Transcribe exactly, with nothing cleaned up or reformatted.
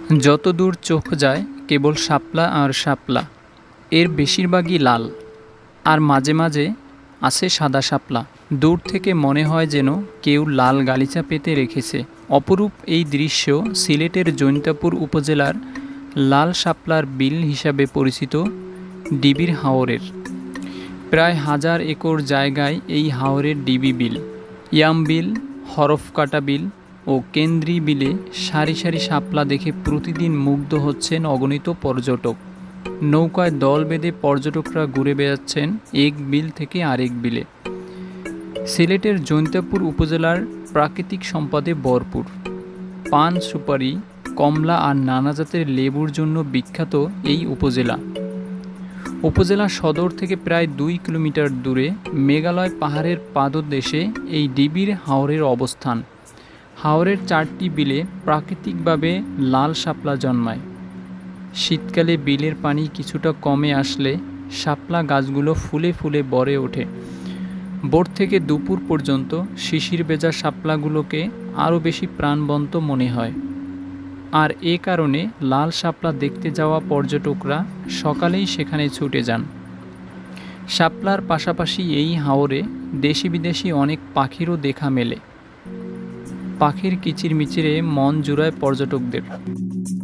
যত দূর চোখ যায় কেবল শাপলা আর শাপলা, এর বেশিরভাগই লাল, আর মাঝে মাঝে আছে সাদা শাপলা। দূর থেকে মনে হয় যেন কেউ লাল গালিচা পেতে রেখেছে। অপরূপ এই দৃশ্য সিলেটের জৈন্তাপুর উপজেলার লাল শাপলার বিল হিসাবে পরিচিত ডিবির হাওরের। প্রায় হাজার একর জায়গায় এই হাওরের ডিবি বিল, ইয়াম বিল, হরফকাটা বিল ও কেন্দ্রী বিলে সারি সারি শাপলা দেখে প্রতিদিন মুগ্ধ হচ্ছেন অগণিত পর্যটক। নৌকায় দল বেঁধে পর্যটকরা ঘুরে বেড়াচ্ছেন এক বিল থেকে আরেক বিলে। সিলেটের জৈন্তাপুর উপজেলার প্রাকৃতিক সম্পদে ভরপুর। পান, সুপারি, কমলা আর নানা জাতের লেবুর জন্য বিখ্যাত এই উপজেলা। উপজেলা সদর থেকে প্রায় দুই কিলোমিটার দূরে মেঘালয় পাহাড়ের পাদদেশে এই ডিবির হাওরের অবস্থান। হাওরের চারটি বিলে প্রাকৃতিকভাবে লাল শাপলা জন্মায়। শীতকালে বিলের পানি কিছুটা কমে আসলে শাপলা গাছগুলো ফুলে ফুলে ভরে ওঠে। ভোর থেকে দুপুর পর্যন্ত শিশির ভেজা শাপলাগুলোকে আরও বেশি প্রাণবন্ত মনে হয়। আর এ কারণে লাল শাপলা দেখতে যাওয়া পর্যটকরা সকালেই সেখানে ছুটে যান। শাপলার পাশাপাশি এই হাওরে দেশি বিদেশি অনেক পাখিরও দেখা মেলে। পাখির কিচিরমিচিরে মন জুড়ায় পর্যটকদের।